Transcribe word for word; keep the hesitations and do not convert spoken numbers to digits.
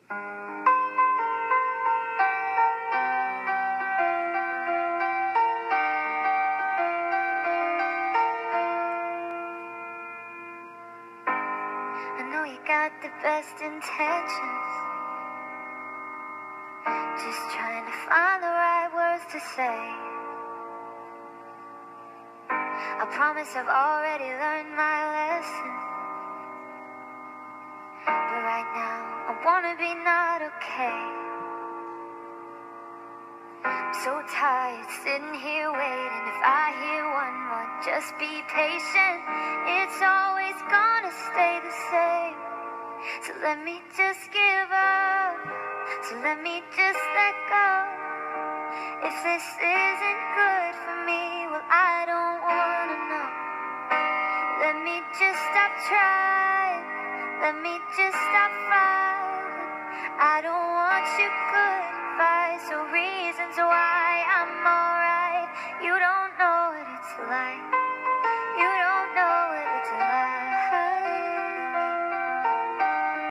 I know you got the best intentions, just trying to find the right words to say. I promise I've already learned my lesson, but right now I wanna be not okay. I'm so tired sitting here waiting. If I hear one more, just be patient. It's always gonna stay the same. So let me just give up, so let me just let go. If this isn't good for me, well, I don't wanna know. Let me just stop trying, let me just stop fighting. I don't want your good advice or reasons why I'm alright. You don't know what it's like.